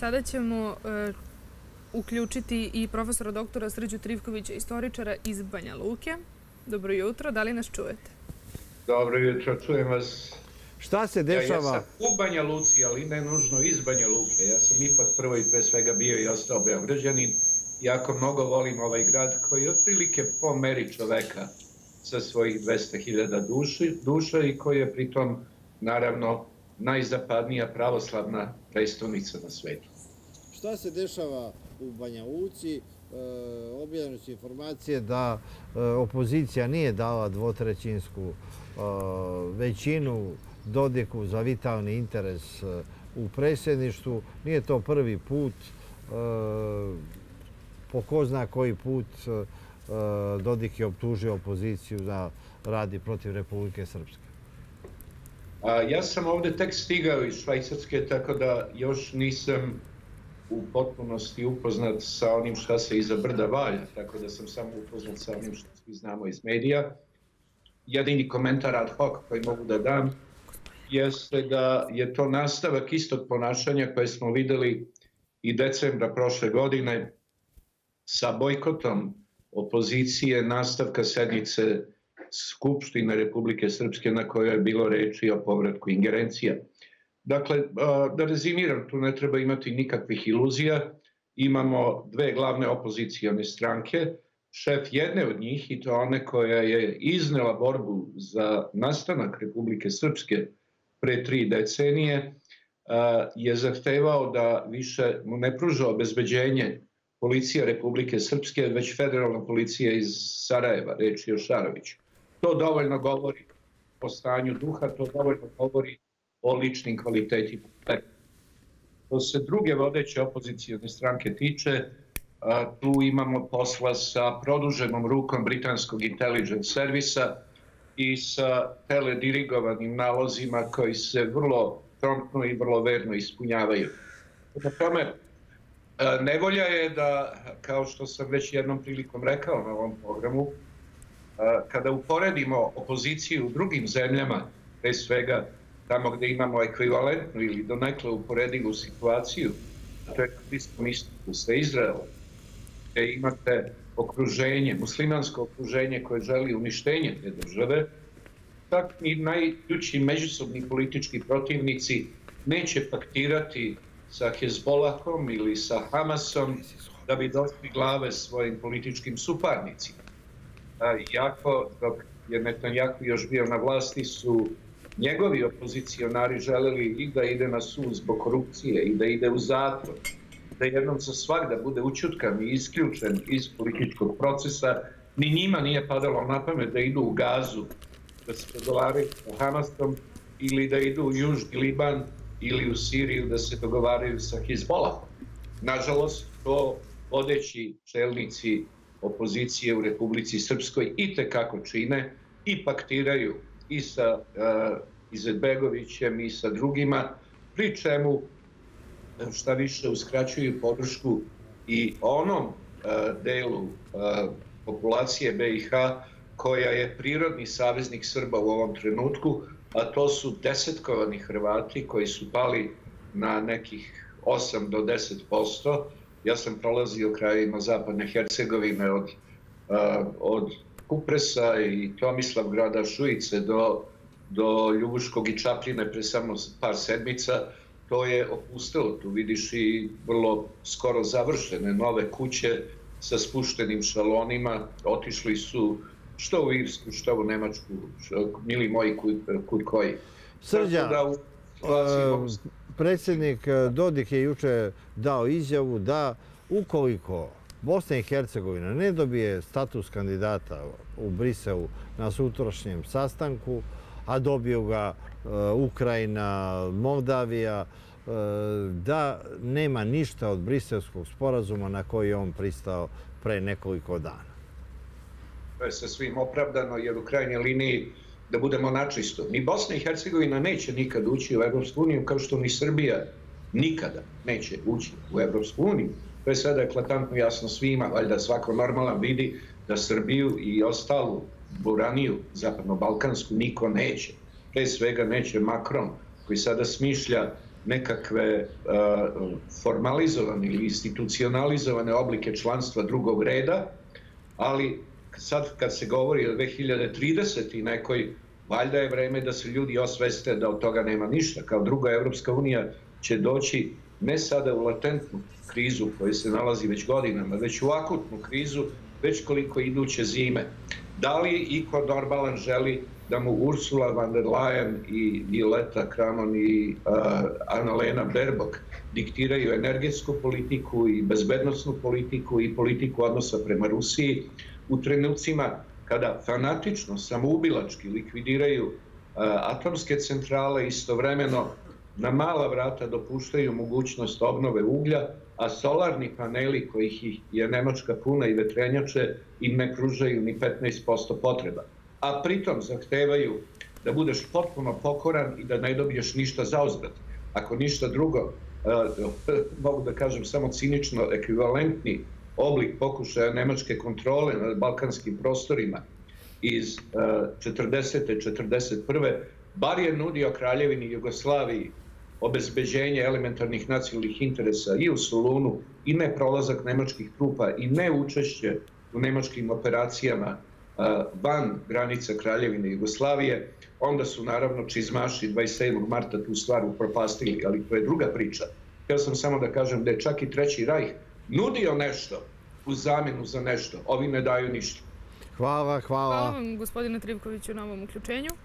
Sada ćemo uključiti i profesora doktora Srđu Trivkovića, istoričara iz Banja Luke. Dobro jutro, da li nas čujete? Dobro jutro, čujem vas. Šta se dešava? Ja sam u Banja Luci, ali ne nužno iz Banja Luke. Ja sam ipak prvo i pre svega bio i ostao Beograđanin. Jako mnogo volim ovaj grad koji je otprilike po meri čoveka sa svojih 200.000 duša i koji je pritom, naravno, najzapadnija pravoslavna prestolnica na svetu. Šta se dešava u Banja Luci? Objavljene su informacije da opozicija nije dala dvotrećinsku većinu Dodiku za vitalni interes u predsjedništvu. Nije to prvi put. Po ko zna koji put Dodik je optužio opoziciju da radi protiv Republike Srpske. Ja sam ovdje tek stigao iz Švajcarske, tako da još nisam u potpunosti upoznat sa onim šta se iza brda valja, tako da sam samo upoznat sa onim što svi znamo iz medija. Jedini komentar ad hoc koji mogu da dam jeste da je to nastavak istog ponašanja koje smo vidjeli i decembra prošle godine sa bojkotom opozicije nastavka sednice Skupštine Republike Srpske na kojoj je bilo reči o povratku ingerencija. Dakle, da rezimiram, tu ne treba imati nikakvih iluzija. Imamo dve glavne opozicione stranke. Šef jedne od njih, i to one koja je iznela borbu za nastanak Republike Srpske pre 3 decenije, je zahtevao da više mu ne pruža obezbeđenje policija Republike Srpske, već federalna policija iz Sarajeva, reč je o Šaroviću. To dovoljno govori o stanju duha, to dovoljno govori o ličnim kvalitetima. Što se druge vodeće opozicione stranke tiče, tu imamo posla sa produženom rukom britanskog intelligence servisa i sa teledirigovanim nalozima koji se vrlo promptno i vrlo verno ispunjavaju. Na tome, nevolja je da, kao što sam već jednom prilikom rekao na ovom programu, kada uporedimo opoziciju u drugim zemljama, pre svega tamo gdje imamo ekvivalentnu ili donekle uporedivu situaciju, to je Bliskom istoku sa Izraelom, gdje imate okruženje, muslimansko okruženje koje želi uništenje te države, tako i najključniji međusobni politički protivnici neće paktirati sa Hezbolahom ili sa Hamasom da bi došli glave svojim političkim suparnicima. Iako dok je Netanjahu još bio na vlasti su njegovi opozicionari želeli i da ide na sud zbog korupcije i da ide u zatvor, da jednom za svagda bude učutkan i isključen iz političkog procesa, ni njima nije padalo na pamet da idu u Gazu, da se dogovaraju sa Hamasom ili da idu u Južni Liban ili u Siriju da se dogovaraju sa Hezbolahom. Nažalost, to vodeći čelnici opozicije u Republici Srpskoj itekako čine i paktiraju i sa Izetbegovićem i sa drugima, pri čemu šta više uskraćuju podršku i onom delu populacije BiH koja je prirodni saveznik Srba u ovom trenutku, a to su desetkovani Hrvati koji su pali na nekih 8 do 10%. Ja sam prolazio krajima zapadne Hercegovine od Kupresa i Tomislavgrada, Šujice do Ljubuškog i Čapljine pre samo par sedmica. To je opustelo, tu vidiš i vrlo skoro završene nove kuće sa spuštenim šalonima. Otišli su što u Irsku, što u Nemačku, mili moji kud koji. Srđa, predsjednik Dodik je juče dao izjavu da ukoliko Bosna i Hercegovina ne dobije status kandidata u Briselu na sutrašnjem sastanku, a dobiju ga Ukrajina, Moldavija, da nema ništa od briselskog sporazuma na koji je on pristao pre nekoliko dana. To je sa svim opravdano, jer u krajnjoj liniji, da budemo načisto, ni Bosna i Hercegovina neće nikad ući u Evropsku uniju, kao što ni Srbija nikada neće ući u Evropsku uniju. To je sada eklatantno jasno svima, valjda svako normalan vidi da Srbiju i ostalu buraniju, zapadno-balkansku, niko neće. Pre svega neće Macron, koji sada smišlja nekakve formalizovane ili institucionalizovane oblike članstva drugog reda, ali sad kad se govori o 2030. i nekoj, valjda je vreme da se ljudi osveste da od toga nema ništa. Kao drugo, Evropska unija će doći ne sada u latentnu krizu koja se nalazi već godinama, već u akutnu krizu, već koliko iduće zime. Da li iko normalan želi da mu Ursula von der Leyen i Violeta Cranon i Annalena Baerbock diktiraju energetsku politiku i bezbednosnu politiku i politiku odnosa prema Rusiji u trenucima kada fanatično, samoubilački likvidiraju atomske centrale, istovremeno na mala vrata dopuštaju mogućnost obnove uglja, a solarni paneli kojih je Nemačka puna i vetrenjače im ne pružaju ni 15% potreba. A pritom zahtevaju da budeš potpuno pokoran i da ne dobiješ ništa zauzvrat. Ako ništa drugo, mogu da kažem samo cinično, ekvivalentni oblik pokušaja nemačke kontrole nad balkanskim prostorima iz 40. 41. bar je nudio Kraljevini Jugoslaviji obezbeđenje elementarnih nacionalnih interesa i u Solunu, i ne prolazak nemačkih trupa, i ne učešće u nemačkim operacijama van granica Kraljevine Jugoslavije, onda su naravno čizmaši 27. marta tu stvar upropastili, ali to je druga priča. Htio sam samo da kažem da je čak i Treći rajh nudio nešto u zamjenu za nešto. Ovi ne daju ništa. Hvala. Hvala vam, gospodine Trivkoviću, na ovom uključenju.